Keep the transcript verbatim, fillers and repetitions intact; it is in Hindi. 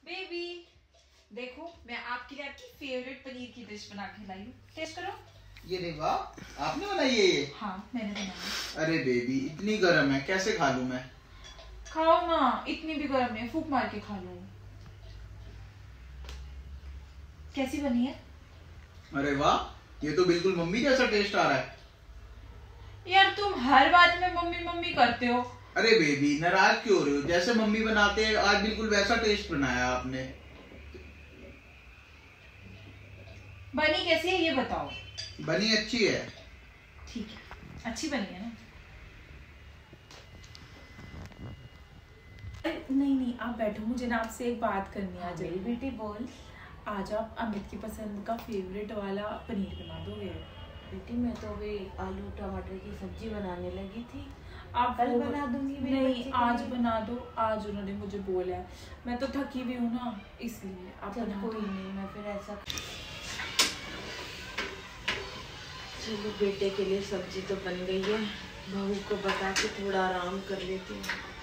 बेबी देखो मैं आपके लिए आपकी फेवरेट पनीर की डिश बना के लाई हूँ, टेस्ट करो। ये देखो आपने बनाई है ये? हाँ मैंने बनाई। अरे बेबी इतनी गर्म है, कैसे खा लूं मैं? खाओ ना, इतनी भी गर्म नहीं, फूक मार के खा लो। कैसी बनी है? अरे वाह, ये तो बिल्कुल मम्मी जैसा टेस्ट आ रहा है। यार तुम हर बात में मम्मी मम्मी करते हो। अरे बेबी नाराज क्यों हो रहे हो? जैसे मम्मी बनाते हैं आज बिल्कुल वैसा टेस्ट बनाया आपने। बनी कैसी है ये बताओ। बनी अच्छी है। ठीक है, अच्छी बनी है ना? नहीं नहीं आप बैठो, मुझे ना आपसे एक बात करनी है। मेरी बेटी बोल। आज आप अमित की पसंद का फेवरेट वाला पनीर बना दोगे? बेटी मैं तो अभी आलू टमाटर की सब्जी बनाने लगी थी। आप कल वो बना दूंगी। नहीं आज बना दो, आज उन्होंने मुझे बोला है, मैं तो थकी भी हूँ ना इसलिए। आप चल बना कोई दो। नहीं, मैं फिर ऐसा चलो बेटे के लिए सब्जी तो बन गई है, बहू को बता के थोड़ा आराम कर लेती हूँ।